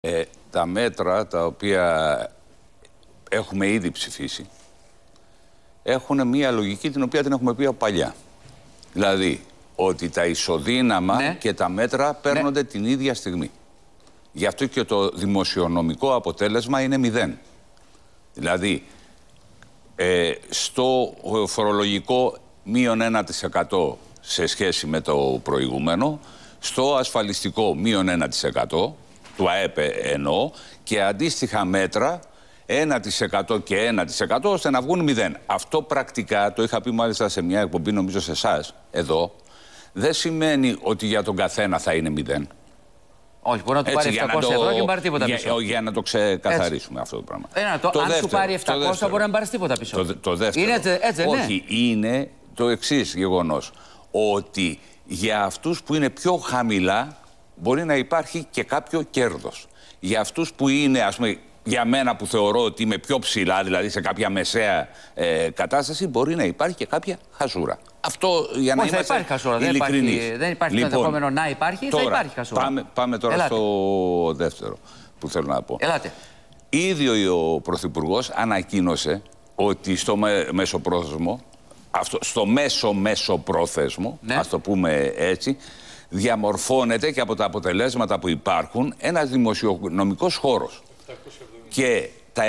Τα μέτρα τα οποία έχουμε ήδη ψηφίσει έχουν μία λογική την οποία την έχουμε πει από παλιά. Δηλαδή ότι τα ισοδύναμα και τα μέτρα παίρνονται την ίδια στιγμή. Γι' αυτό και το δημοσιονομικό αποτέλεσμα είναι 0. Δηλαδή στο φορολογικό μείον 1% σε σχέση με το προηγούμενο, στο ασφαλιστικό μείον 1%, του ΑΕΠ εννοώ, και αντίστοιχα μέτρα 1% και 1% ώστε να βγουν 0. Αυτό πρακτικά, το είχα πει μάλιστα σε μια εκπομπή νομίζω σε εσάς εδώ, δεν σημαίνει ότι για τον καθένα θα είναι 0. Όχι, μπορεί να του πάρει 700 ευρώ και να πάρει τίποτα πίσω. Για να το ξεκαθαρίσουμε αυτό το πράγμα. Αν σου πάρει 700 μπορεί να μην πάρει τίποτα πίσω. Το δεύτερο. Είναι έτσι, όχι, είναι το εξής γεγονός. Ότι για αυτούς που είναι πιο χαμηλά μπορεί να υπάρχει και κάποιο κέρδος. Για αυτούς που είναι, ας πούμε, για μένα που θεωρώ ότι είμαι πιο ψηλά, δηλαδή σε κάποια μεσαία κατάσταση, μπορεί να υπάρχει και κάποια χασούρα. Αυτό για να είμαστε ειλικρινείς. Δεν υπάρχει το ενδεχόμενο να υπάρχει, τώρα, θα υπάρχει χασούρα. Πάμε τώρα στο δεύτερο που θέλω να πω. Ελάτε. Ήδη ο Πρωθυπουργός ανακοίνωσε ότι στο μεσοπρόθεσμο, στο μέσο-μέσοπρόθεσμο, ας το πούμε έτσι, διαμορφώνεται και από τα αποτελέσματα που υπάρχουν ένας δημοσιονομικός χώρος. 770. Και τα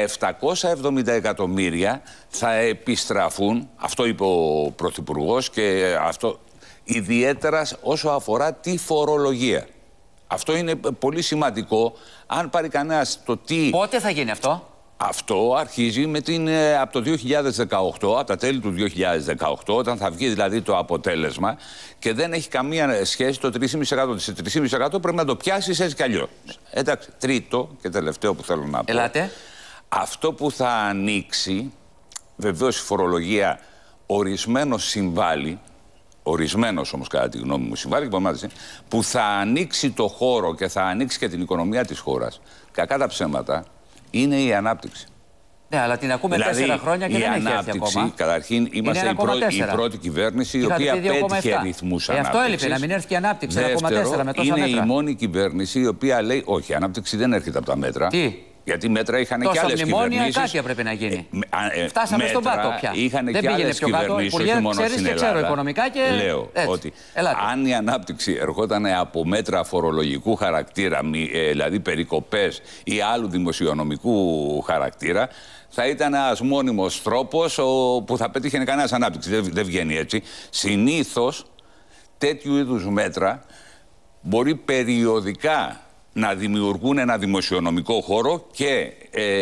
770 εκατομμύρια θα επιστραφούν, αυτό είπε ο Πρωθυπουργός, και αυτό ιδιαίτερα όσο αφορά τη φορολογία. Αυτό είναι πολύ σημαντικό. Αν πάρει κανένας το τι... Πότε θα γίνει αυτό? Αυτό αρχίζει από το 2018, από τα τέλη του 2018, όταν θα βγει δηλαδή το αποτέλεσμα, και δεν έχει καμία σχέση το 3,5%. Σε 3,5% πρέπει να το πιάσεις έτσι κι αλλιώς. Εντάξει, τρίτο και τελευταίο που θέλω να πω. Ελάτε. Αυτό που θα ανοίξει, βεβαίως η φορολογία ορισμένος συμβάλλει, ορισμένος όμως κατά τη γνώμη μου συμβάλλει, που θα ανοίξει το χώρο και θα ανοίξει και την οικονομία της χώρας, κακά τα ψέματα, είναι η ανάπτυξη. Ναι, αλλά την ακούμε δηλαδή, 4 χρόνια και δεν έχει έρθει ακόμα. Καταρχήν, είμαστε η πρώτη κυβέρνηση η οποία πέτυχε ρυθμούς ανάπτυξης. Αυτό έλειπε, να μην έρθει και ανάπτυξη. 1,4 με τόσα είναι μέτρα. η μόνη κυβέρνηση η οποία λέει όχι, η ανάπτυξη δεν έρχεται από τα μέτρα. Τι? Γιατί μέτρα είχαν και άλλες κυβερνήσεις. Κάτι έπρεπε να γίνει. Φτάσαμε στον πάτο πια. Είχαν και άλλες κυβερνήσεις, όχι μόνο στην Ελλάδα. Και ξέρω οικονομικά και... Λέω ότι αν η ανάπτυξη ερχόταν από μέτρα φορολογικού χαρακτήρα, δηλαδή περικοπές ή άλλου δημοσιονομικού χαρακτήρα, θα ήταν ένας μόνιμος τρόπος που θα πέτυχε κανένας ανάπτυξη. Δεν βγαίνει έτσι. Συνήθως τέτοιου είδους μέτρα μπορεί περιοδικά να δημιουργούν ένα δημοσιονομικό χώρο και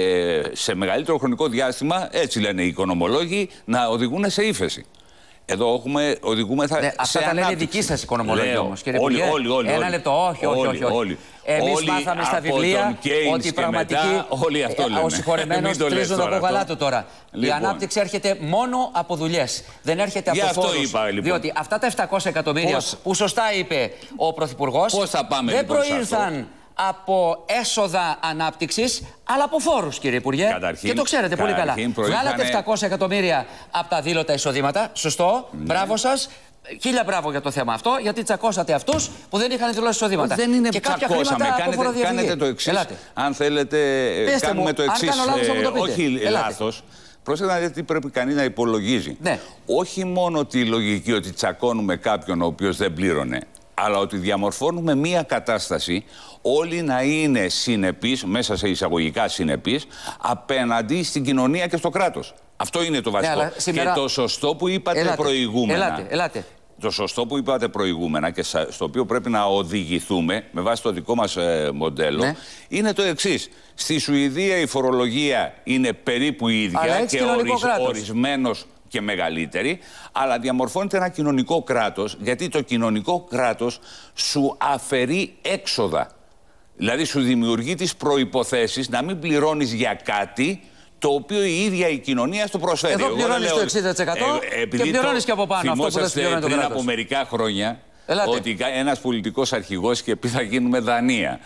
σε μεγαλύτερο χρονικό διάστημα, έτσι λένε οι οικονομολόγοι, να οδηγούν σε ύφεση. Εδώ οδηγούμεθα σε ανάπτυξη. Αυτά τα λένε δική σας οικονομολόγοι όμως, κύριε όλοι, Υπουργέ. όλοι. Ένα λεπτό, όχι. Εμείς μάθαμε στα βιβλία ότι η πραγματική... Ο συγχωρεμένος τρίζουν το κογαλά του τώρα. Η ανάπτυξη έρχεται μόνο από δουλειές. Δεν έρχεται από φόρους. Διότι αυτά τα 700 εκατομμύρια που σωστά είπε ο Πρωθυπουργός δεν προήλθαν από έσοδα ανάπτυξης, αλλά από φόρους, κύριε Υπουργέ. Και το ξέρετε πολύ καλά. Βγάλατε 700 εκατομμύρια από τα δήλωτα εισοδήματα. Σωστό. Μπράβο σας. Χίλια μπράβο για το θέμα αυτό, γιατί τσακώσατε αυτούς που δεν είχαν δηλώσει εισοδήματα. Δεν είναι και κάποια τσακώσαμε. Κάνετε το εξής. Αν θέλετε, κάνουμε το εξής. Όχι λάθος. Πρόσεχε να δείτε τι πρέπει κανείς να υπολογίζει. Ναι. Όχι μόνο τη λογική ότι τσακώνουμε κάποιον ο οποίος δεν πλήρωνε, αλλά ότι διαμορφώνουμε μία κατάσταση όλοι να είναι συνεπείς, μέσα σε εισαγωγικά συνεπείς, απέναντι στην κοινωνία και στο κράτος. Αυτό είναι το βασικό. Ναι, σήμερα... Και το σωστό που είπατε προηγούμενα. Ελάτε. Το σωστό που είπατε προηγούμενα και στο οποίο πρέπει να οδηγηθούμε με βάση το δικό μας μοντέλο, είναι το εξής. Στη Σουηδία η φορολογία είναι περίπου ίδια και ορισμένος και μεγαλύτερη, αλλά διαμορφώνεται ένα κοινωνικό κράτος, γιατί το κοινωνικό κράτος σου αφαιρεί έξοδα. Δηλαδή σου δημιουργεί τις προϋποθέσεις να μην πληρώνεις για κάτι το οποίο η ίδια η κοινωνία στο προσφέρει. Εδώ πληρώνεις το 60% και πληρώνεις και από πάνω αυτό που δεν πληρώνει το κράτος. Πριν από μερικά χρόνια, ότι ένας πολιτικός αρχηγός και πει θα γίνουμε Δανία.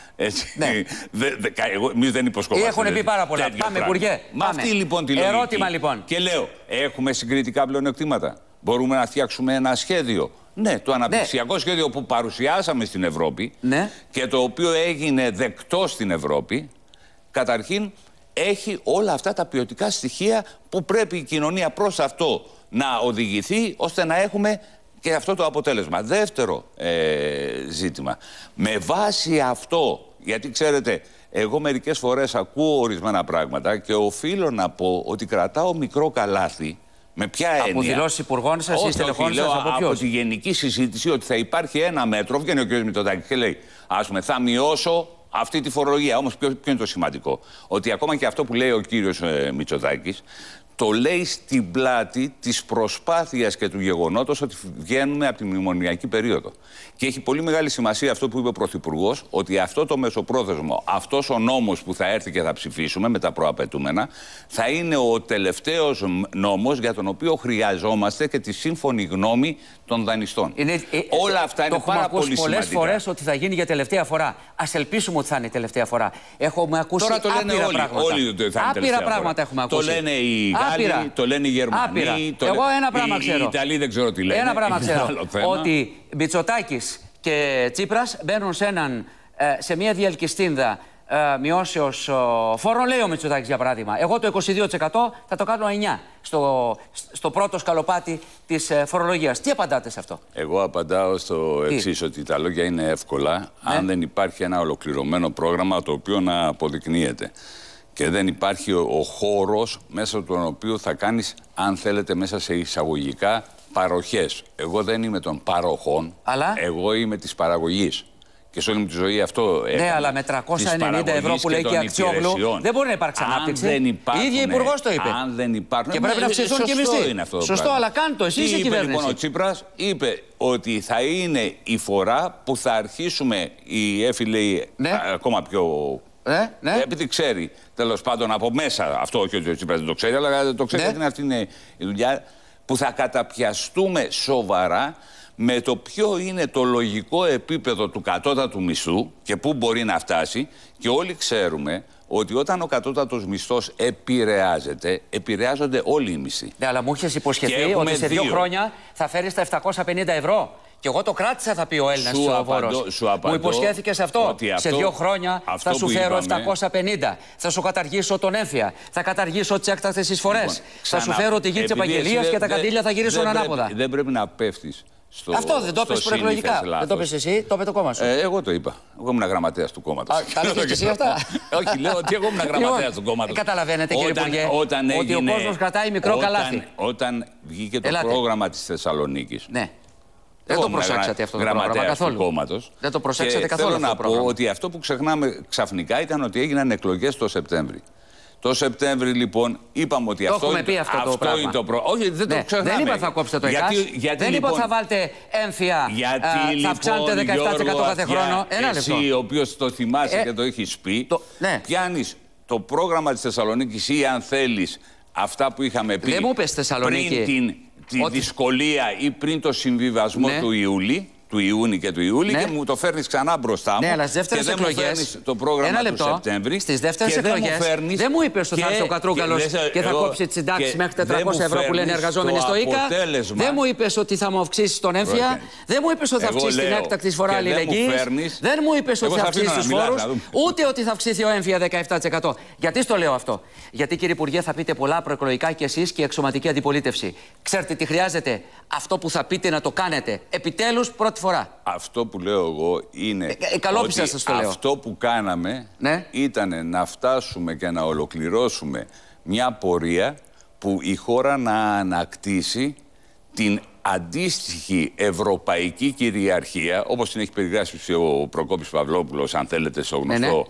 Εμείς δεν υποσχόμαστε. Έχουν πει πάρα πολλά. Πάμε, Υπουργέ. Με αυτή λοιπόν τη λογική. Ερώτημα λοιπόν. Και λέω, έχουμε συγκριτικά πλεονεκτήματα. Μπορούμε να φτιάξουμε ένα σχέδιο. Ναι, το αναπτυξιακό σχέδιο που παρουσιάσαμε στην Ευρώπη και το οποίο έγινε δεκτό στην Ευρώπη, καταρχήν έχει όλα αυτά τα ποιοτικά στοιχεία που πρέπει η κοινωνία προς αυτό να οδηγηθεί, ώστε να έχουμε και αυτό το αποτέλεσμα. Δεύτερο ζήτημα. Με βάση αυτό, γιατί ξέρετε, εγώ μερικές φορές ακούω ορισμένα πράγματα και οφείλω να πω ότι κρατάω μικρό καλάθι. Με ποια έννοια? Από δηλώσεις υπουργών σας ή στελεχών σας, από ποιος? Από τη γενική συζήτηση ότι θα υπάρχει ένα μέτρο, βγαίνει ο κ. Μητσοτάκης και λέει, ας πούμε, θα μειώσω αυτή τη φορολογία. Όμως ποιο είναι το σημαντικό? Ότι ακόμα και αυτό που λέει ο κύριος Μητσοτάκης, το λέει στην πλάτη της προσπάθειας και του γεγονότος ότι βγαίνουμε από τη μνημονιακή περίοδο. Και έχει πολύ μεγάλη σημασία αυτό που είπε ο Πρωθυπουργός, ότι αυτό το μεσοπρόθεσμο, αυτός ο νόμος που θα έρθει και θα ψηφίσουμε με τα προαπαιτούμενα, θα είναι ο τελευταίος νόμος για τον οποίο χρειαζόμαστε και τη σύμφωνη γνώμη των δανειστών. Όλα αυτά είναι πάρα πολύ σημαντικά. Πολλές φορές ότι θα γίνει για τελευταία φορά. Ας ελπίσουμε ότι θα είναι η τελευταία φορά. Έχουμε ακούσει τώρα το λένε όλοι ότι θα είναι άπειρα πράγματα έχουμε ακούσει. Το λένε οι Γάλλοι, το λένε οι Γερμανοί. Εγώ ένα πράγμα ξέρω. Οι Ιταλοί δεν ξέρω τι λένε. Ένα πράγμα ξέρω. Ότι Μητσοτάκης και Τσίπρας μπαίνουν σε μια διαλκυστίνδα μειώσεως φόρων. Λέει ο Μητσοτάκης, για παράδειγμα, εγώ το 22% θα το κάνω 9% στο πρώτο σκαλοπάτι της φορολογίας. Τι απαντάτε σε αυτό? Εγώ απαντάω στο εξής, ότι τα λόγια είναι εύκολα αν δεν υπάρχει ένα ολοκληρωμένο πρόγραμμα το οποίο να αποδεικνύεται. Και δεν υπάρχει ο χώρος μέσα τον οποίο θα κάνεις, αν θέλετε, μέσα σε εισαγωγικά παροχές. Εγώ δεν είμαι των παροχών, εγώ είμαι της παραγωγής. Και σε όλη μου τη ζωή αυτό έκανα. Ναι, αλλά με 390 ευρώ που λέει και Αξιόγλου δεν μπορεί να υπάρξει ανάπτυξη. Η ίδια υπουργός το είπε. Αν δεν υπάρχουν. Και πρέπει να αυξηθούν και οι μισθοί. Σωστό, αλλά κάνει το. Εσύ είσαι κυβέρνηση. Λοιπόν, ο Τσίπρας είπε ότι θα είναι η φορά που θα αρχίσουμε, η ΕΦΗ λέει ακόμα πιο. Επειδή ξέρει, τέλος πάντων, από μέσα, αυτό όχι ότι ο Τσίπρας δεν το ξέρει, αλλά το ξέρει γιατί αυτή είναι η δουλειά, που θα καταπιαστούμε σοβαρά με το ποιο είναι το λογικό επίπεδο του κατώτατου μισθού και πού μπορεί να φτάσει. Και όλοι ξέρουμε ότι όταν ο κατώτατος μισθός επηρεάζεται, επηρεάζονται όλοι οι μισθοί. Ναι, αλλά μου είχες υποσχεθεί ότι σε 2 χρόνια θα φέρεις τα 750 ευρώ. Και εγώ το κράτησα, θα πει ο Έλληνας ψηφοφόρος. Μου υποσχέθηκες αυτό. Σε 2 χρόνια θα σου φέρω 750. Θα σου καταργήσω τον έμφυα. Θα καταργήσω τις έκτακτες εισφορές. Θα σου φέρω τη γη της επαγγελίας και τα καντήλια θα γυρίσουν ανάποδα. Δεν πρέπει να πέφτεις. Αυτό δεν το είπες προεκλογικά. Δεν το είπες εσύ, το είπε το κόμμα σου. Εγώ το είπα. Εγώ ήμουν γραμματέας του κόμματος. Τα είπες και εσύ αυτά? Όχι, λέω ότι εγώ ήμουν γραμματέας του κόμματος. Καταλαβαίνετε, κύριε Υπουργέ, ότι ο κόσμος κρατάει μικρό καλάθι. Όταν βγήκε το πρόγραμμα της Θεσσαλονίκης. Δεν το προσέξατε αυτό το πρόγραμμα καθόλου. Δεν το προσέξατε καθόλου. Θέλω να πω ότι αυτό που ξεχνάμε ξαφνικά ήταν ότι έγιναν εκλογές το Σεπτέμβρη. Το Σεπτέμβρη, λοιπόν, είπαμε ότι αυτό είναι το πράγμα. Όχι, δεν το ξεχνάμε. Δεν είπα θα κόψετε το ΕΚΑΣ. Δεν είπα θα βάλετε έμφυα. Θα αυξάνετε 17% κάθε χρόνο. Εσύ, ο οποίος το θυμάσαι και το έχεις πει, πιάνεις το πρόγραμμα της Θεσσαλονίκης ή, αν θέλεις, αυτά που είχαμε πει πριν τη δυσκολία ή πριν το συμβιβασμό του Ιούνιου και του Ιούλη και μου το φέρνεις ξανά μπροστά μου. Ναι, αλλά στις δεύτερες εκλογές. Το πρόγραμμα του Σεπτέμβρη. Στις δεύτερες εκλογές δεν μου είπες ότι θα έρθει ο Κατρούγκαλος και θα κόψει τις συντάξεις μέχρι 400 ευρώ που λένε οι εργαζόμενοι στο ΙΚΑ. Δεν μου είπες ότι θα μου αυξήσεις τον έμφυα. Δεν μου είπες ότι θα αυξήσεις την έκτακτη εισφορά αλληλεγγύης. Δεν μου είπες ότι θα αυξήσεις τους φόρους. Ούτε ότι θα αυξήσει ο έμφυα 17%. Γιατί στο λέω αυτό? Γιατί, κύριε Υπουργέ, θα πείτε πολλά προεκλογικά κι εσείς και η εξωματική αντιπολίτευση. Ξέρετε τι χρειάζεται? Αυτό που θα πείτε να το κάνετε. Επιτέλους, πρώτη φορά. Αυτό που λέω εγώ είναι ότι αυτό που κάναμε ήταν να φτάσουμε και να ολοκληρώσουμε μια πορεία που η χώρα να ανακτήσει την αντίστοιχη ευρωπαϊκή κυριαρχία, όπως την έχει περιγράψει ο Προκόπης Παυλόπουλος, αν θέλετε, στο γνωστό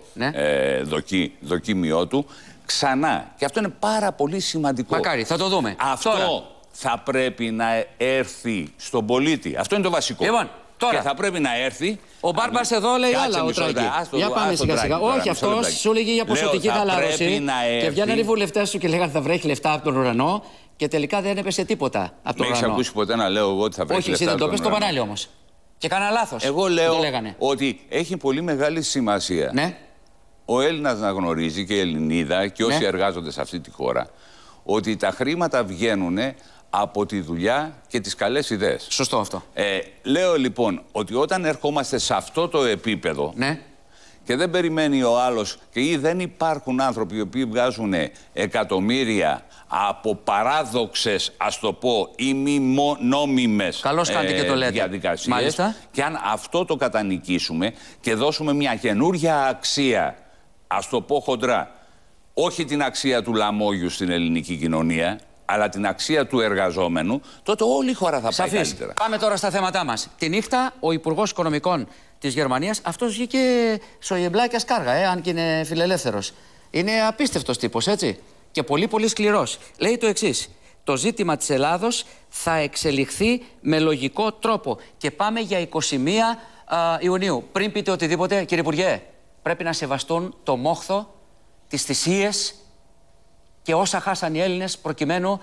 δοκίμιό του, ξανά. Και αυτό είναι πάρα πολύ σημαντικό. Μακάρι, θα το δούμε. Αυτό θα πρέπει να έρθει στον πολίτη. Αυτό είναι το βασικό. Λοιπόν, τώρα. Και θα πρέπει να έρθει. Ο Μπάρμπας εδώ λέει άλλα, ο Τράκη. Για πάμε σιγά σιγά. Όχι, αυτός σου λέγει για ποσοτική χαλάρωση. Και βγαίνανε οι βουλευτές σου και λέγανε θα βρέχει λεφτά από τον ουρανό. Και τελικά δεν έπεσε τίποτα από τον ουρανό. Έχεις ακούσει ποτέ να λέω εγώ ότι θα βρέχει λεφτά? Όχι, εσύ δεν το πες στο πανάλι όμως. Και κάνα λάθος. Εγώ λέω ότι έχει πολύ μεγάλη σημασία ο Έλληνας να γνωρίζει, και η Ελληνίδα και όσοι εργάζονται σε αυτή τη χώρα, ότι τα χρήματα βγαίνουν από τη δουλειά και τις καλές ιδέες. Σωστό αυτό. Λέω λοιπόν ότι όταν ερχόμαστε σε αυτό το επίπεδο, ναι, και δεν περιμένει ο άλλος, και δεν υπάρχουν άνθρωποι οι οποίοι βγάζουν εκατομμύρια από παράδοξες, ας το πω, ή μη νόμιμες διαδικασίες. Μάλιστα. Και αν αυτό το κατανικήσουμε και δώσουμε μια καινούργια αξία, ας το πω χοντρά, όχι την αξία του λαμόγιου στην ελληνική κοινωνία, αλλά την αξία του εργαζόμενου, τότε όλη η χώρα θα πάει καλύτερα. Πάμε τώρα στα θέματά μας. Τη νύχτα ο Υπουργός Οικονομικών της Γερμανίας, αυτός βγήκε σογεμπλάκια σκάργα, αν και είναι φιλελεύθερος. Είναι απίστευτος τύπος, έτσι. Και πολύ πολύ σκληρός. Λέει το εξής: το ζήτημα της Ελλάδος θα εξελιχθεί με λογικό τρόπο. Και πάμε για 21 Ιουνίου. Πριν πείτε οτιδήποτε, κύριε Υπουργέ, πρέπει να σεβαστούν το μόχθο, τις θυσίες και όσα χάσαν οι Έλληνες, προκειμένου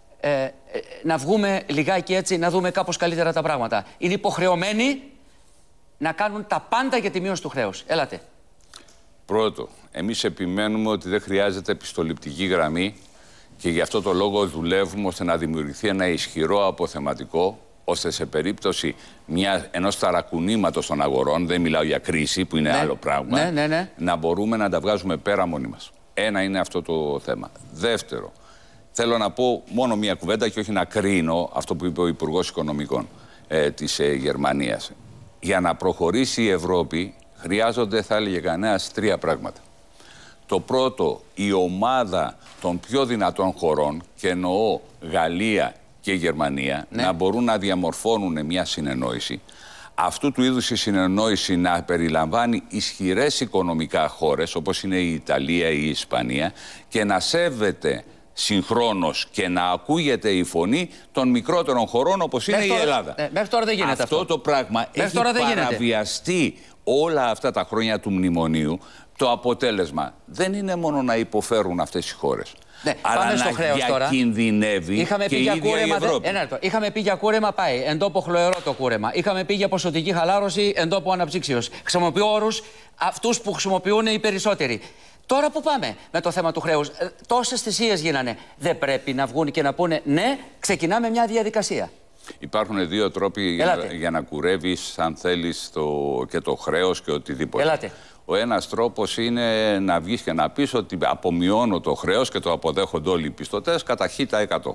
να βγούμε λιγάκι έτσι, να δούμε κάπως καλύτερα τα πράγματα. Είναι υποχρεωμένοι να κάνουν τα πάντα για τη μείωση του χρέους. Έλατε. Πρώτο, εμείς επιμένουμε ότι δεν χρειάζεται επιστοληπτική γραμμή και γι' αυτό το λόγο δουλεύουμε ώστε να δημιουργηθεί ένα ισχυρό αποθεματικό, ώστε σε περίπτωση ενός ταρακουνήματος των αγορών, δεν μιλάω για κρίση που είναι άλλο πράγμα, να μπορούμε να τα βγάζουμε πέρα μόνοι μας. Ένα είναι αυτό το θέμα. Δεύτερο, θέλω να πω μόνο μία κουβέντα και όχι να κρίνω αυτό που είπε ο Υπουργός Οικονομικών της Γερμανίας. Για να προχωρήσει η Ευρώπη χρειάζονται, θα έλεγε κανένας, 3 πράγματα. Το πρώτο, η ομάδα των πιο δυνατών χωρών, και εννοώ Γαλλία και Γερμανία, να μπορούν να διαμορφώνουν μια συνεννόηση. Αυτού του είδους η συνεννόηση να περιλαμβάνει ισχυρές οικονομικά χώρες, όπως είναι η Ιταλία ή η Ισπανία, και να σέβεται συγχρόνως και να ακούγεται η φωνή των μικρότερων χωρών, όπως είναι η Ελλάδα. Μέχρι τώρα δεν γίνεται αυτό. Αυτό το πράγμα έχει παραβιαστεί όλα αυτά τα χρόνια του μνημονίου. Το αποτέλεσμα δεν είναι μόνο να υποφέρουν αυτές οι χώρες, αλλά να διακινδυνεύει και η ίδια η Ευρώπη. Είχαμε πει για κούρεμα, πάει εν τόπο χλωερό το κούρεμα. Είχαμε πει για ποσοτική χαλάρωση, εν τόπο αναψύξεως. Χρησιμοποιώ όρους αυτούς που χρησιμοποιούν οι περισσότεροι. Τώρα που πάμε με το θέμα του χρέους, τόσες θυσίες γίνανε. Δεν πρέπει να βγουν και να πούνε ναι, ξεκινάμε μια διαδικασία. Υπάρχουν 2 τρόποι για να κουρεύεις, αν θέλεις, και το χρέος και οτιδήποτε. Ελάτε. Ο ένας τρόπος είναι να βγεις και να πεις ότι απομειώνω το χρέος και το αποδέχονται όλοι οι πιστωτές κατά χ%.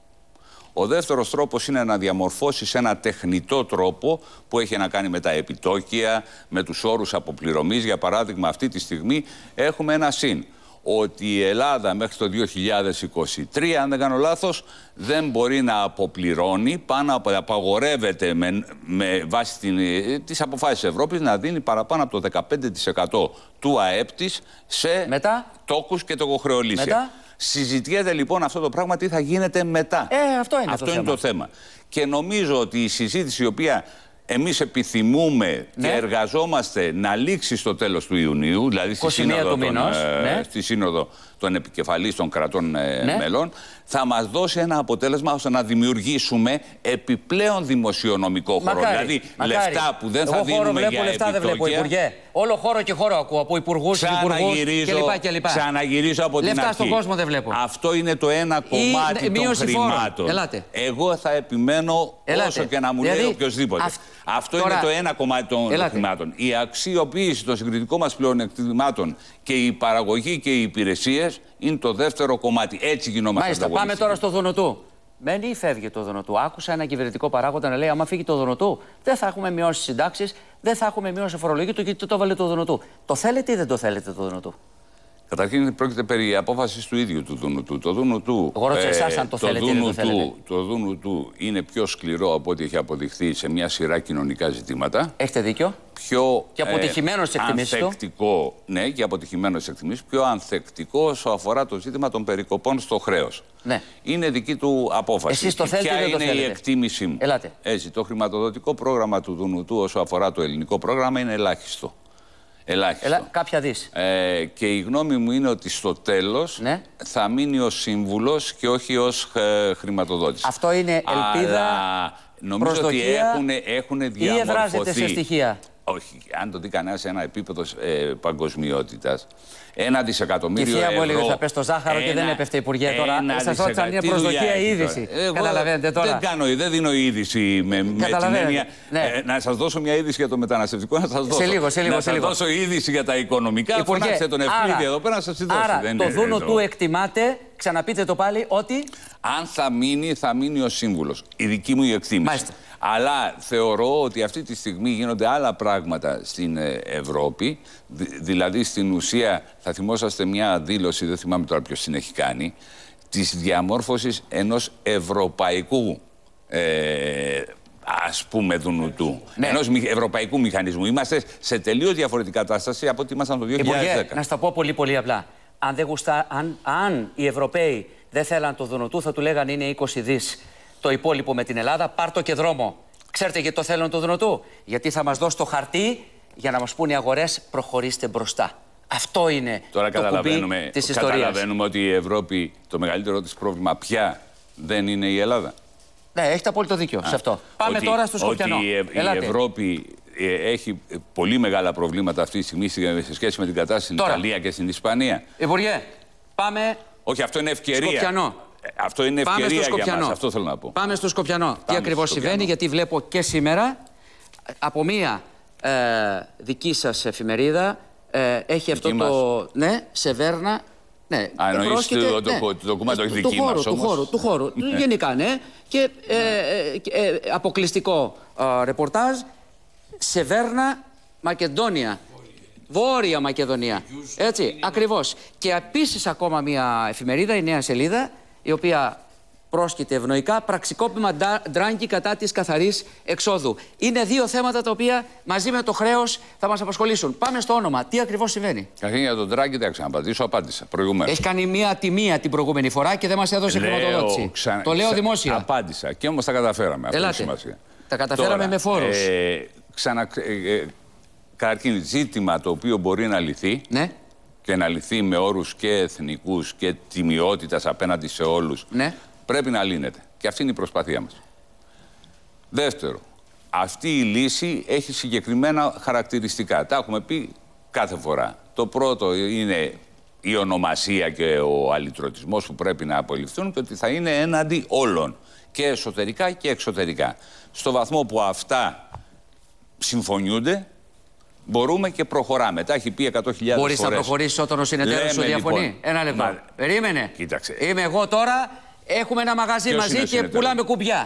Ο δεύτερος τρόπος είναι να διαμορφώσεις ένα τεχνητό τρόπο που έχει να κάνει με τα επιτόκια, με τους όρους αποπληρωμής. Για παράδειγμα, αυτή τη στιγμή έχουμε ένα συν. Ότι η Ελλάδα μέχρι το 2023, αν δεν κάνω λάθος, δεν μπορεί να αποπληρώνει, απαγορεύεται με βάση τις αποφάσεις Ευρώπης να δίνει παραπάνω από το 15% του ΑΕΠ της σε τόκους και τοκοχρεωλήσια. Συζητιέται λοιπόν αυτό το πράγμα, τι θα γίνεται μετά. Αυτό είναι το θέμα. Και νομίζω ότι η συζήτηση, η οποία εμείς επιθυμούμε και εργαζόμαστε να λήξει στο τέλος του Ιουνίου, δηλαδή στη Σύνοδο των επικεφαλής των κρατών μελών, θα μας δώσει ένα αποτέλεσμα ώστε να δημιουργήσουμε επιπλέον δημοσιονομικό χώρο. Δηλαδή λεφτά που δεν θα δίνουμε για επιτόκια. Λεφτά δεν βλέπω, Υπουργέ. Όλο χώρο και χώρο ακούω από υπουργούς κλπ. Ξαναγυρίζω από την αρχή. Λεφτά στον κόσμο δεν βλέπω. Αυτό είναι το ένα κομμάτι των χρημάτων. Εγώ θα επιμένω όσο και να μου λέει οποιοδήποτε. Αυτό είναι το ένα κομμάτι των χρημάτων. Η αξιοποίηση των συγκριτικών μας πλεονεκτημάτων και η παραγωγή και οι υπηρεσίες είναι το δεύτερο κομμάτι. Έτσι γινόμαστε. Μάλιστα, πάμε τώρα στο Δουνουτού. Μένει ή φεύγει το Δουνουτού? Άκουσα ένα κυβερνητικό παράγοντα να λέει: άμα φύγει το Δουνουτού, δεν θα έχουμε μειώσει συντάξεις, δεν θα έχουμε μειώσει φορολογία του, γιατί το έβαλε το Δουνουτού. Το θέλετε ή δεν το θέλετε το Δουνουτού? Καταρχήν πρόκειται περί απόφασης του ίδιου του Δουνουτού. Το Δουνουτού, εγώ ρωτήσω εσάς αν το θέλετε ή δεν το θέλετε. Το Δουνουτού είναι πιο σκληρό από ό,τι έχει αποδειχθεί σε μια σειρά κοινωνικά ζητήματα. Έχετε δίκιο. Πιο και αποτυχημένο στις εκτιμήσεις του. Ναι, και αποτυχημένο στις εκτιμήσεις. Πιο ανθεκτικό όσο αφορά το ζήτημα των περικοπών στο χρέος. Ναι. Είναι δική του απόφαση. Εσείς το θέλετε ή δεν το θέλετε? Ποια είναι η εκτίμησή μου? Ελάτε. Έτσι, το χρηματοδοτικό πρόγραμμα του Δουνουτού όσο αφορά το ελληνικό πρόγραμμα είναι ελάχιστο. Κάποια δις. Και η γνώμη μου είναι ότι στο τέλος θα μείνει ως σύμβουλος και όχι ως χρηματοδότης. Αυτό είναι ελπίδα, νομίζω ότι έχουν διαμορφωθεί. Ή εδράζεται σε στοιχεία? Όχι, αν το δει κανένα σε ένα επίπεδο παγκοσμιότητας, 1 δισεκατομμύριο ευρώ. Η θεία μου έλεγε θα πες το ζάχαρο και δεν έπεφτε, Υπουργέ. Τώρα σας ρώτησα μια προσδοκία είδηση. Καταλαβαίνετε τώρα. Δεν δίνω είδηση με την έννοια. Να σας δώσω μια είδηση για το μεταναστευτικό, να σας δώσω. Να σας δώσω είδηση για τα οικονομικά. Φωνάξτε τον Ευκλήδη εδώ πέρα να σας τη δώσει. Άρα το δούνο του εκτιμάται, ξαναπείτε το πάλι, ότι. Αν θα μείνει ο σύμβουλος. Η δική μου η εκτίμηση. Μάλιστα. Αλλά θεωρώ ότι αυτή τη στιγμή γίνονται άλλα πράγματα στην Ευρώπη. Δηλαδή, στην ουσία, θα θυμόσαστε μια δήλωση, δεν θυμάμαι τώρα ποιος την έχει κάνει, της διαμόρφωσης ενός ευρωπαϊκού, ας πούμε, δουνουτού. Ναι. Ενός ευρωπαϊκού μηχανισμού. Είμαστε σε τελείως διαφορετική κατάσταση από ό,τι ήμασταν το 2010. Υπουργέ, να στα πω πολύ απλά. Αν οι Ευρωπαίοι δεν θέλαν το δουνουτού, θα του λέγανε είναι 20 δις. Το υπόλοιπο με την Ελλάδα, πάρ' το και δρόμο. Ξέρετε γιατί το θέλουν το δουνουτού? Γιατί θα μας δώσει το χαρτί για να μας πούνε οι αγορές, προχωρήστε μπροστά. Αυτό είναι τώρα το κουμπί της ιστορίας. Καταλαβαίνουμε ότι η Ευρώπη, το μεγαλύτερο της πρόβλημα πια δεν είναι η Ελλάδα. Ναι, έχετε απόλυτο δίκιο σε αυτό. Πάμε τώρα στο Σκοπιανό. Ότι η Ευρώπη έχει πολύ μεγάλα προβλήματα αυτή τη στιγμή σε σχέση με την κατάσταση στην Ιταλία και στην Ισπανία. Υπουργέ, πάμε. Όχι, αυτό είναι ευκαιρία. Σκοπιανό. Αυτό είναι ευκαιρία για μας, αυτό θέλω να πω. Πάμε στο Σκοπιανό. Τι ακριβώς συμβαίνει, γιατί βλέπω και σήμερα από μία δική σας εφημερίδα έχει αυτό το. Ναι, Σεβέρνα. Ναι, εννοείς το κομμάτι όχι δική μας όμως. Του χώρου. Γενικά, ναι. Και αποκλειστικό ρεπορτάζ. Σεβέρνα, Μακεδόνια. Βόρεια Μακεδονία. Έτσι, ακριβώς. Και επίσης ακόμα μια εφημερίδα, η Νέα Σελίδα, η οποία πρόσκειται ευνοϊκά, πραξικόπημα Ντράγκη κατά της καθαρής εξόδου. Είναι δύο θέματα τα οποία μαζί με το χρέος θα μας απασχολήσουν. Πάμε στο όνομα. Τι ακριβώς συμβαίνει? Καταρχήν για τον Ντράγκη δεν ξαναπατήσω, απάντησα προηγουμένως. Έχει κάνει μια τιμία την προηγούμενη φορά και δεν μας έδωσε χρηματοδότηση. Το λέω δημόσια. Απάντησα και όμως τα καταφέραμε. Ελάτε. Τα καταφέραμε τώρα, με φόρους. Καταρχήν, ζήτημα το οποίο μπορεί να λυθεί. Ναι. Και να λυθεί με όρους και εθνικούς και τιμιότητας απέναντι σε όλους. Ναι. Πρέπει να λύνεται. Και αυτή είναι η προσπάθειά μας. Δεύτερο, αυτή η λύση έχει συγκεκριμένα χαρακτηριστικά. Τα έχουμε πει κάθε φορά. Το πρώτο είναι η ονομασία και ο αλυτρωτισμός που πρέπει να απολυφθούν και ότι θα είναι έναντι όλων. Και εσωτερικά και εξωτερικά. Στο βαθμό που αυτά συμφωνιούνται, μπορούμε και προχωράμε. Τα έχει πει 100.000 φορές. Μπορείς να προχωρήσεις όταν ο συνεταίρος σου διαφωνεί? Λοιπόν, ένα λεπτό. Περίμενε. Κοίταξε. Είμαι εγώ τώρα, έχουμε ένα μαγαζί μαζί και πουλάμε κουμπιά.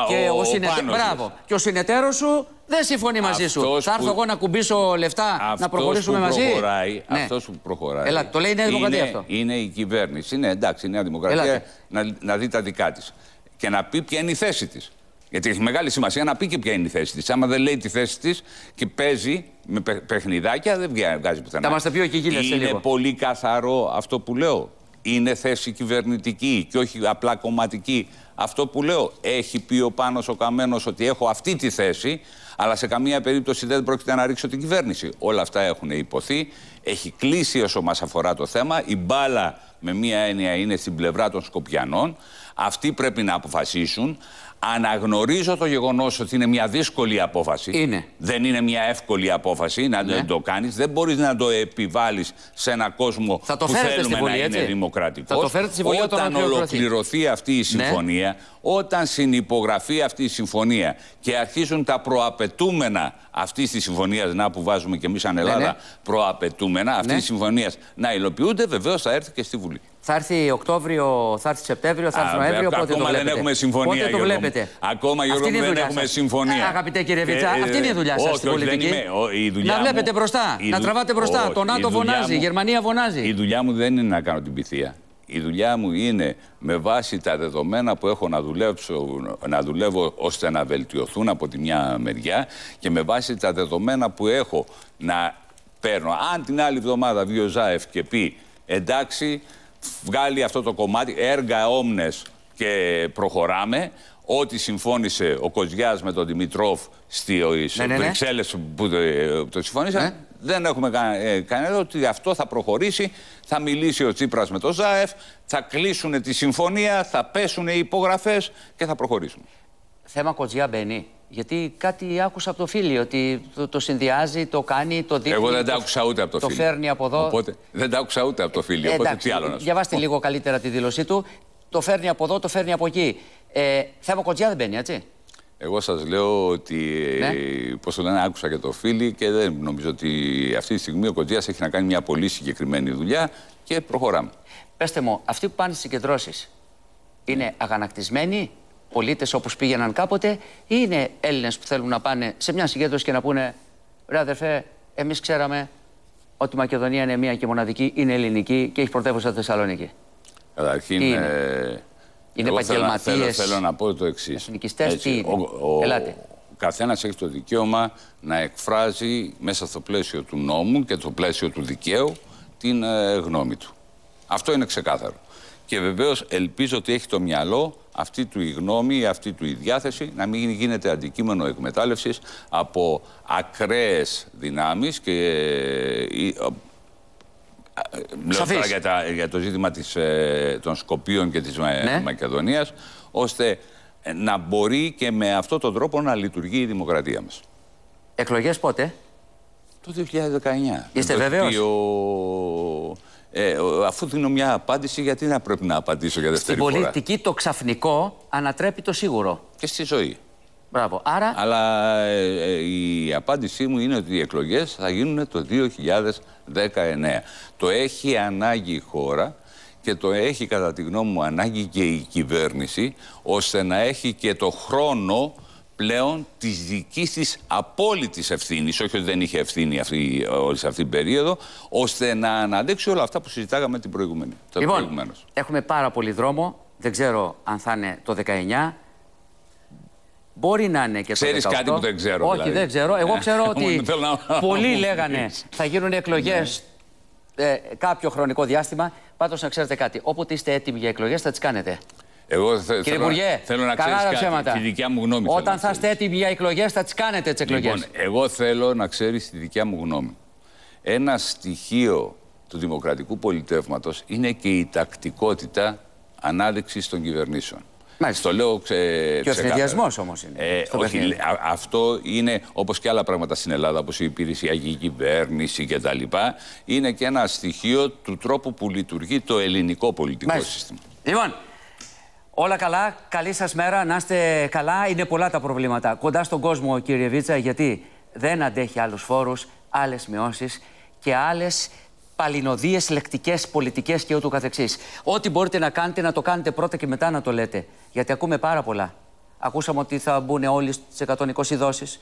Και ο συνεταίρος σου δεν συμφωνεί μαζί σου. Θα έρθω εγώ να κουμπίσω λεφτά, να προχωρήσουμε μαζί. Αυτός που προχωράει. Έλα, το λέει η Νέα Δημοκρατία αυτό. Είναι η κυβέρνηση. Είναι εντάξει, η Νέα Δημοκρατία να δει τα δικά της. Και να πει ποια είναι η θέση της. Γιατί έχει μεγάλη σημασία να πει και ποια είναι η θέση της. Άμα δεν λέει τη θέση της και παίζει με παιχνιδάκια, δεν βγάζει πουθενά. Θα μας τα πει ο Κιγίλιας σε λίγο. Είναι πολύ καθαρό αυτό που λέω. Είναι θέση κυβερνητική και όχι απλά κομματική. Αυτό που λέω. Έχει πει ο Πάνος ο Καμένος ότι έχω αυτή τη θέση, αλλά σε καμία περίπτωση δεν πρόκειται να ρίξω την κυβέρνηση. Όλα αυτά έχουν υποθεί. Έχει κλείσει όσο μας αφορά το θέμα. Η μπάλα με μία έννοια είναι στην πλευρά των Σκοπιανών. Αυτοί πρέπει να αποφασίσουν. Αναγνωρίζω το γεγονός ότι είναι μια δύσκολη απόφαση. Είναι. Δεν είναι μια εύκολη απόφαση να το κάνεις. Δεν μπορείς να το επιβάλλεις σε ένα κόσμο που θέλουμε να είναι δημοκρατικός. Θα το φέρετε στη Βουλή όταν ολοκληρωθεί αυτή η συμφωνία, όταν συνυπογραφεί αυτή η συμφωνία και αρχίζουν τα προαπαιτούμενα αυτής της συμφωνίας, να που βάζουμε και εμείς σαν Ελλάδα προαπαιτούμενα αυτής της συμφωνίας να υλοποιούνται, βεβαίως θα έρθει και στη Βουλή. Θα έρθει Οκτώβριο, θα έρθει Σεπτέμβριο, θα έρθει Νοέμβριο. Ακόμα δεν έχουμε συμφωνία. Πότε το βλέπετε? Ακόμα, Γιώργο, δεν έχουμε συμφωνία. Αγαπητέ κύριε Βίτσα, αυτή είναι η δουλειά σας στην πολιτική. Να βλέπετε μπροστά, να τραβάτε μπροστά. Το ΝΑΤΟ φωνάζει, η Γερμανία φωνάζει. Η δουλειά μου δεν είναι να κάνω την πυθία. Η δουλειά μου είναι με βάση τα δεδομένα που έχω να δουλεύω ώστε να βελτιωθούν από τη μια μεριά και με βάση τα δεδομένα που έχω να παίρνω. Αν την άλλη εβδομάδα βγει ο Ζάεφ και πει εντάξει, βγάλει αυτό το κομμάτι, έργα όμνες και προχωράμε. Ό,τι συμφώνησε ο Κοζιάς με τον Δημητρόφ στις Βρυξέλλες που το συμφώνησαν, δεν έχουμε κανένα ότι αυτό θα προχωρήσει. Θα μιλήσει ο Τσίπρας με τον Ζάεφ, θα κλείσουν τη συμφωνία, θα πέσουν οι υπογραφές και θα προχωρήσουν. Θέμα Κοζιά μπαίνει. Γιατί κάτι άκουσα από το φίλο, ότι το συνδυάζει, το κάνει, το δείχνει. Εγώ δεν τα άκουσα ούτε από το φίλο. Το φέρνει από εδώ. Οπότε δεν τα άκουσα ούτε από το φίλο. Οπότε τι άλλο να σου. Διαβάστε λίγο καλύτερα τη δήλωσή του. Το φέρνει από εδώ, το φέρνει από εκεί. Θέμα Κοτζιά δεν μπαίνει, έτσι. Εγώ σας λέω ότι, πώς το λένε, άκουσα και το φίλο και δεν νομίζω ότι αυτή τη στιγμή ο Κοτζιάς έχει να κάνει μια πολύ συγκεκριμένη δουλειά και προχωράμε. Πέστε μου, αυτοί που πάνε στις συγκεντρώσεις είναι αγανακτισμένοι, πολίτες όπως πήγαιναν κάποτε, ή είναι Έλληνες που θέλουν να πάνε σε μια συγκέντρωση και να πούνε ρε αδερφέ, εμείς ξέραμε ότι η Μακεδονία είναι μία και μοναδική, είναι ελληνική και έχει πρωτεύουσα τη Θεσσαλονίκη. Καταρχήν. Είναι επαγγελματίες. Θέλω να πω το εξής. Εθνικιστές, τι είναι. Ελάτε. Ο καθένας έχει το δικαίωμα να εκφράζει μέσα στο πλαίσιο του νόμου και το πλαίσιο του δικαίου την γνώμη του. Αυτό είναι ξεκάθαρο. Και βεβαίως ελπίζω ότι έχει το μυαλό αυτή του η γνώμη ή αυτή του η διάθεση να μην γίνεται αντικείμενο εκμετάλλευσης από ακραίες δυνάμεις και μιλάω τώρα για το ζήτημα των Σκοπίων και της Μακεδονίας, ώστε να μπορεί και με αυτόν τον τρόπο να λειτουργεί η δημοκρατία μας. Εκλογές πότε? Το 2019. Είστε βέβαιος? Αφού δίνω μια απάντηση, γιατί να πρέπει να απαντήσω για δεύτερη φορά? Στην πολιτική το ξαφνικό ανατρέπει το σίγουρο. Και στη ζωή. Μπράβο. Άρα... Αλλά η απάντησή μου είναι ότι οι εκλογές θα γίνουν το 2019. Το έχει ανάγκη η χώρα και το έχει κατά τη γνώμη μου ανάγκη και η κυβέρνηση, ώστε να έχει και το χρόνο πλέον της δικής της απόλυτης ευθύνης, όχι ότι δεν είχε ευθύνη όλη σε αυτήν την περίοδο, ώστε να αναδείξει όλα αυτά που συζητάγαμε την προηγούμενη. Λοιπόν, έχουμε πάρα πολύ δρόμο. Δεν ξέρω αν θα είναι το 19. Μπορεί να είναι και το 18. Ξέρεις κάτι που δεν ξέρω? Όχι, δηλαδή. Δεν ξέρω. Εγώ ξέρω ότι πολλοί λέγανε θα γίνουν εκλογές κάποιο χρονικό διάστημα. Πάντως να ξέρετε κάτι. Όποτε είστε έτοιμοι για εκλογές θα τις κάνετε. Εγώ Κύριε Υπουργέ, θέλω να ξέρεις κάτι, τη δικιά μου γνώμη. Όταν θα είστε έτοιμοι για εκλογές θα τις κάνετε τις εκλογές. Λοιπόν, εγώ θέλω να ξέρεις τη δικιά μου γνώμη. Ένα στοιχείο του δημοκρατικού πολιτεύματος είναι και η τακτικότητα ανάδειξης των κυβερνήσεων. Μάλιστα. Το λέω και ο συνδυασμός όμως είναι. Όχι, αυτό είναι όπως και άλλα πράγματα στην Ελλάδα, όπως η υπηρεσιακή κυβέρνηση κτλ. Είναι και ένα στοιχείο του τρόπου που λειτουργεί το ελληνικό πολιτικό σύστημα. Λοιπόν, όλα καλά, καλή σας μέρα, να είστε καλά. Είναι πολλά τα προβλήματα κοντά στον κόσμο, κύριε Βίτσα, γιατί δεν αντέχει άλλους φόρους, άλλες μειώσεις και άλλες παλινοδίες, λεκτικές, πολιτικές και ούτω καθεξής. Ό,τι μπορείτε να κάνετε, να το κάνετε πρώτα και μετά να το λέτε. Γιατί ακούμε πάρα πολλά. Ακούσαμε ότι θα μπουν όλοι στις 120 δόσεις.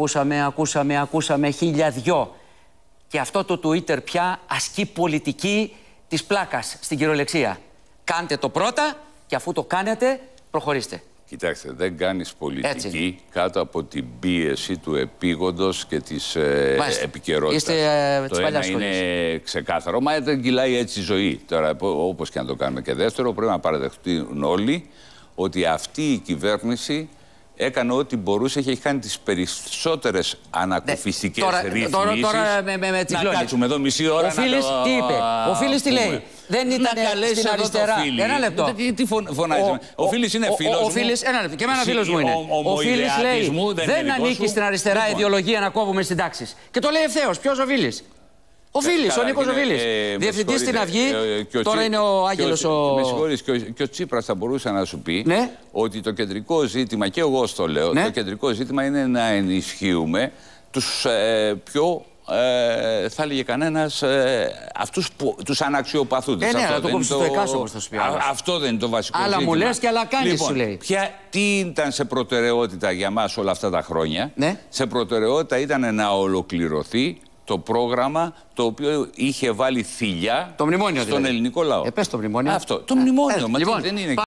Ακούσαμε 1002. Και αυτό το Twitter πια ασκεί πολιτική της πλάκας στην κυριολεξία. Κάντε το πρώτα και αφού το κάνετε, προχωρήστε. Κοιτάξτε, δεν κάνεις πολιτική κάτω από την πίεση του επίγοντος και της επικαιρότητας. Το ένα είναι ξεκάθαρο. Μα δεν κυλάει έτσι η ζωή. Τώρα, όπως και να το κάνουμε. Και δεύτερο, πρέπει να παραδεχτούν όλοι ότι αυτή η κυβέρνηση έκανε ό,τι μπορούσε και έχει κάνει τις περισσότερες ανακουφιστικές ρυθμίσεις. Τώρα με να κάτσουμε εδώ μισή ώρα. Ο Φίλης τι είπε? Ο Φίλης τι λέει? Δεν ήταν στην αριστερά. Ένα λεπτό. Τι φωνάζουμε? Ο Φίλης είναι φίλος μου. Ο Φίλης, ένα λεπτό. Και εμένα φίλος μου είναι. Ο Φίλης λέει δεν ανήκει στην αριστερά ιδεολογία να κόβουμε συντάξεις. Και το λέει ευθέως. Ποιος ο Φίλης? Ο Φίλης, ο Νίκος ο Φίλης. Διευθυντής στην Αυγή. Τώρα είναι ο Άγγελος ο... Με συγχωρείς, και ο Τσίπρας θα μπορούσε να σου πει ότι το κεντρικό ζήτημα, και εγώ στο λέω, το κεντρικό ζήτημα είναι να ενισχύουμε τους πιο... θα έλεγε κανένας τους αναξιοπαθούντες. Ναι, αλλά το κόψεις στο εκάστο, όπως θα σου πει. Αυτό δεν είναι το βασικό ζήτημα. Αλλά μου λες και άλλα κάνεις, λοιπόν, σου λέει. Τι ήταν σε προτεραιότητα για μας όλα αυτά τα χρόνια? Σε προτεραιότητα ήταν να ολοκληρωθεί το πρόγραμμα το οποίο είχε βάλει θηλιά στον ελληνικό λαό. Πες το μνημόνιο. Αυτό. Το μνημόνιο. Λοιπόν, δεν είναι.